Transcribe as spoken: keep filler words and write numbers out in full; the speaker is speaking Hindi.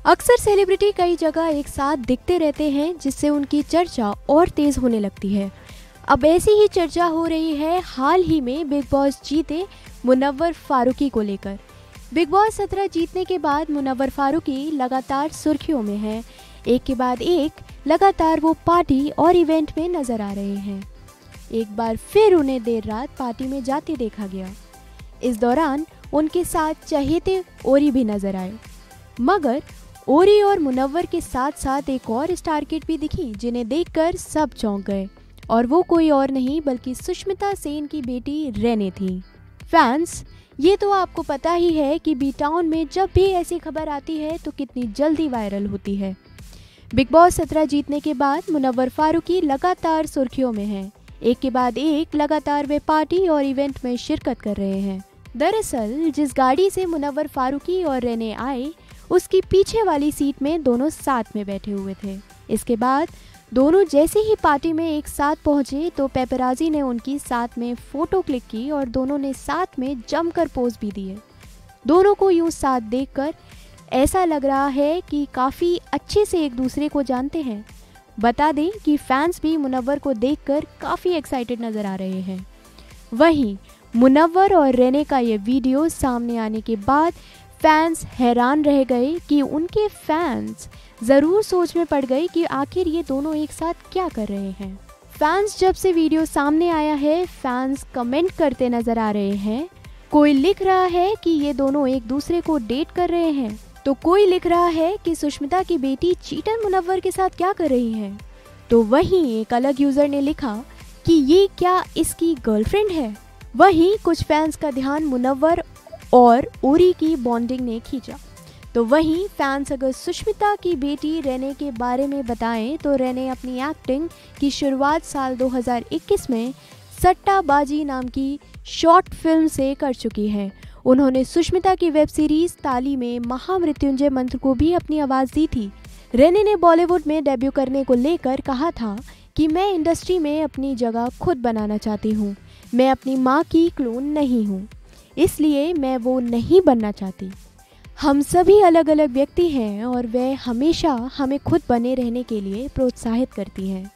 अक्सर सेलिब्रिटी कई जगह एक साथ दिखते रहते हैं, जिससे उनकी चर्चा और तेज होने लगती है। अब ऐसी ही चर्चा हो रही है हाल ही में बिग बॉस जीते मुनव्वर फारूकी को लेकर। बिग बॉस सत्रह जीतने के बाद मुनव्वर फारूकी लगातार सुर्खियों में हैं। एक के बाद एक लगातार वो पार्टी और इवेंट में नजर आ रहे हैं। एक बार फिर उन्हें देर रात पार्टी में जाते देखा गया। इस दौरान उनके साथ चहेते ओरी भी नजर आए, मगर ओरी और मुनव्वर के साथ साथ एक और स्टार किड भी दिखी, जिन्हें देखकर सब चौंक गए। और वो कोई और नहीं बल्कि सुष्मिता सेन की बेटी रेने थी। फैंस, ये तो आपको पता ही है कि बी टाउन में जब भी ऐसी खबर आती है तो कितनी जल्दी वायरल होती है। बिग बॉस सत्रह जीतने के बाद मुनव्वर फारूकी लगातार सुर्खियों में हैं। एक के बाद एक लगातार वे पार्टी और इवेंट में शिरकत कर रहे हैं। दरअसल जिस गाड़ी से मुनव्वर फारूकी और रेने आए, उसकी पीछे वाली सीट में दोनों साथ में बैठे हुए थे। इसके बाद दोनों जैसे ही पार्टी में एक साथ पहुंचे तो पेपराजी ने उनकी साथ में फोटो क्लिक की और दोनों ने साथ में जमकर पोज भी दिए। दोनों को यूं साथ देखकर ऐसा लग रहा है कि काफ़ी अच्छे से एक दूसरे को जानते हैं। बता दें कि फैंस भी मुनव्वर को देखकर काफ़ी एक्साइटेड नज़र आ रहे हैं। वहीं मुनव्वर और रेने का ये वीडियो सामने आने के बाद फैंस हैरान रह गए कि उनके फैंस ज़रूर सोच में पड़ गए कि आखिर ये दोनों एक साथ क्या कर रहे हैं। फैंस जब से वीडियो सामने आया है, फैंस कमेंट करते नज़र आ रहे हैं। कोई लिख रहा है कि ये दोनों एक दूसरे को डेट कर रहे हैं, तो कोई लिख रहा है कि सुष्मिता की बेटी चीटर मुनव्वर के साथ क्या कर रही है। तो वहीं एक अलग यूज़र ने लिखा कि ये क्या इसकी गर्लफ्रेंड है। वहीं कुछ फैंस का ध्यान मुनव्वर और ओरी की बॉन्डिंग ने खींचा। तो वहीं फैंस अगर सुष्मिता की बेटी रेने के बारे में बताएं तो रेने अपनी एक्टिंग की शुरुआत साल दो हज़ार इक्कीस में सट्टाबाजी नाम की शॉर्ट फिल्म से कर चुकी है। उन्होंने सुष्मिता की वेब सीरीज ताली में महामृत्युंजय मंत्र को भी अपनी आवाज़ दी थी। रेने ने बॉलीवुड में डेब्यू करने को लेकर कहा था कि मैं इंडस्ट्री में अपनी जगह खुद बनाना चाहती हूँ। मैं अपनी माँ की क्लोन नहीं हूँ, इसलिए मैं वो नहीं बनना चाहती। हम सभी अलग अलग व्यक्ति हैं और वह हमेशा हमें खुद बने रहने के लिए प्रोत्साहित करती हैं।